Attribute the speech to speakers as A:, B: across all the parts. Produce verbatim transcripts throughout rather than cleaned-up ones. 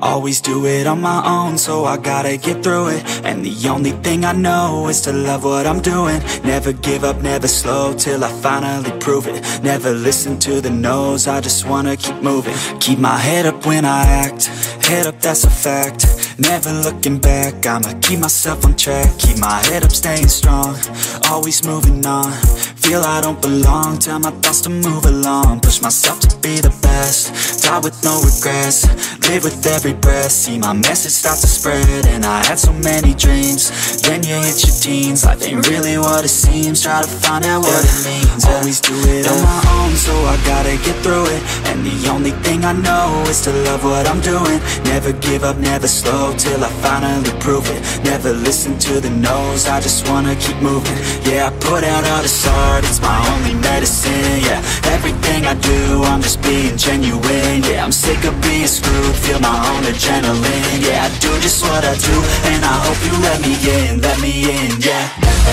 A: Always do it on my own, so I gotta get through it. And the only thing I know is to love what I'm doing. Never give up, never slow, till I finally prove it. Never listen to the no's, I just wanna keep moving. Keep my head up when I act, head up, that's a fact. Never looking back, I'ma keep myself on track. Keep my head up, staying strong, always moving on. Feel I don't belong, tell my thoughts to move along. Push myself to be the best, die with no regrets. Live with every breath, see my message start to spread. And I had so many dreams, then you hit your teens. Life ain't really what it seems, try to find out what it means. Always do it on my own, so I gotta get through it. And the only thing I know is to love what I'm doing. Never give up, never slow, till I finally prove it. Never listen to the no's, I just wanna keep moving. Yeah, I put out all this art, it's my only medicine. Yeah, everything I do, I'm just being genuine. Yeah, I'm sick of being screwed, feel my own adrenaline. Yeah, I do just what I do, and I hope you let me in, let me in, yeah.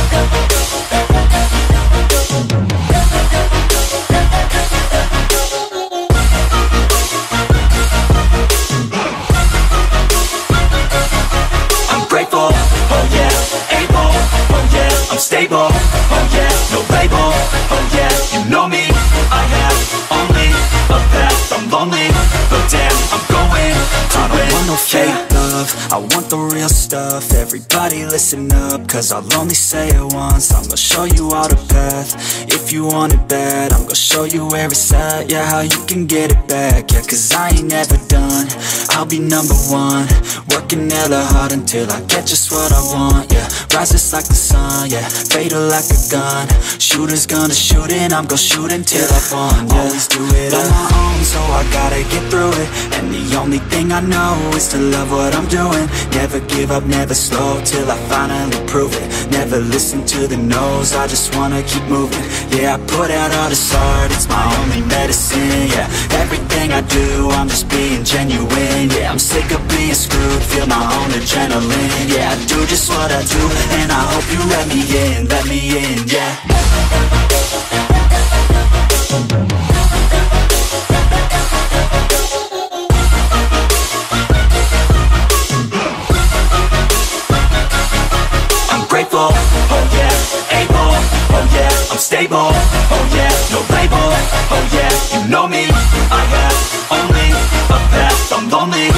A: I'm grateful, oh yeah, able, oh yeah, I'm stable, oh yeah, no label, oh yeah, you know me, I have only a path, I'm lonely, but damn, I'm going to I don't win. Want no fake love, I want the real stuff. Everybody listen up, cause I'll only say it once. I'm gonna show you all the path, if you want it bad. I'm gonna show you where it's at, yeah, how you can get it back. Yeah, cause I ain't never done, I'll be number one. Working hella hard until I get just what I want, yeah. Rises like the sun, yeah, fatal like a gun. Shooters gonna shoot and I'm gonna shoot until I won, yeah. Always do it on my own, so I gotta get through it. And the only thing I know is to love what I'm doing. Never give up, never slow, till I finally prove it. Never listen to the no's, I just wanna keep moving. Yeah, I put out all this art, it's my only medicine. Yeah, everything I do, I'm just being genuine. Yeah, I'm sick of being screwed, feel my own adrenaline. Yeah, I do just what I do, and I hope you let me in, let me in, yeah. I'm grateful, oh yeah, able, oh yeah, I'm stable, oh yeah, no label, oh yeah, you know me, I have only a path, I'm lonely,